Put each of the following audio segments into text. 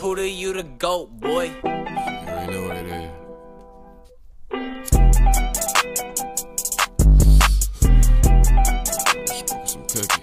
Hooter, you the GOAT, boy. You already know what it is. Some cookie.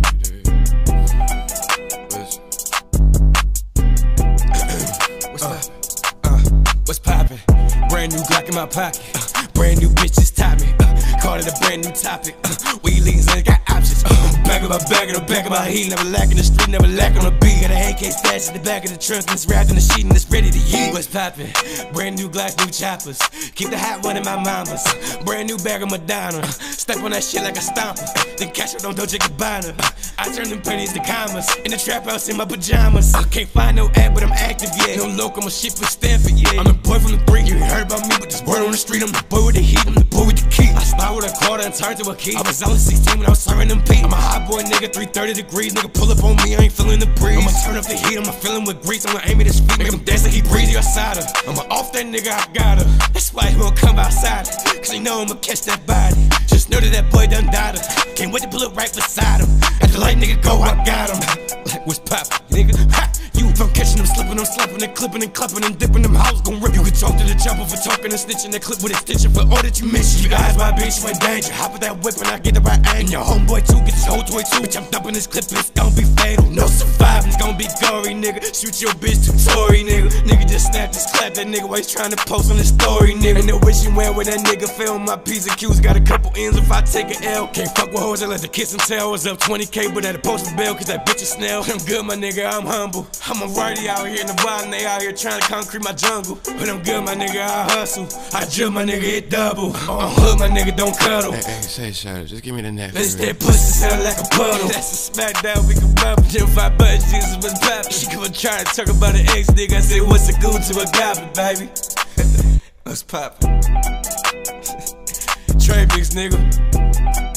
What's poppin'? Brand new Glock in my pocket. Brand new bitches top me. Call it a brand new topic. We leans and got options. Back of my back in the back of my heat. Never lack in the street, never lack on the beat. Got an AK stash in the back of the trunk and it's wrapped in the sheet and it's ready to yeet. What's poppin'? Brand new Glocks, new choppers. Keep the hot one in my mamas. Brand new bag of Madonna. Step on that shit like a stomper. Then catch her on Dolce Gabbana. I turn them pennies to commas. In the trap house in my pajamas. I can't find no ad, but I'm active, yeah. No local, my shit with Stanford, yeah. I'm the boy from the break, you ain't heard about me, but this word on the street. I'm the boy with the heat, I'm the boy with the key. I start with a quarter and turn to a key. I was only 16 when I was serving them P. I'm a hot boy nigga, 330 degrees. Nigga pull up on me, I ain't feeling the breeze. I'ma turn up the heat, I'ma fill him with grease. I'ma aim at his feet, make him dance like he breezy outside her. I'ma off that nigga, I got her. That's why he won't come outside her, cause he know I'ma catch that body. Just know that that boy done died her. Can't wait to pull up right beside him. At the light nigga go, I got him. Like what's poppin', nigga? Ha! You from catching them, slipping them, slapping and clipping and clapping and dipping them hoes gon' rip. You can talk to the chopper for talking and snitching that clip with a stitching for all that you mention. You guys my bitch, you in danger. Hop with that whip and I get the right aim. Your homeboy too, get his whole toy too. Bitch, I'm dumping this clip, it's gon' be fatal. No surviving, it's gon' be gory, nigga. Shoot your bitch to Tory, nigga. Nigga just snap, just clap that nigga while he's trying to post on his story, nigga. Ain't no wish you went where that nigga fell. My P's and Q's got a couple ends if I take an L. Can't fuck with hoes unless the kiss and tell. Was up 20K, but at a postal bell, cause that bitch is snail. I'm good, my nigga, I'm humble. I'm a righty out here in the bottom, they out here trying to concrete my jungle. But I'm good, my nigga, I hustle. I drill, my nigga, it double. I'm hood, my nigga, don't cuddle. Hey, say shut up, just give me the neck. Let's that pussy sound like a puddle. That's a smackdown, we can bump. Them 5 buttons, Jesus was poppin'. She come and try to talk about an ex nigga. I say, what's a goo to a goblin, baby? What's poppin'? Trey mix, nigga.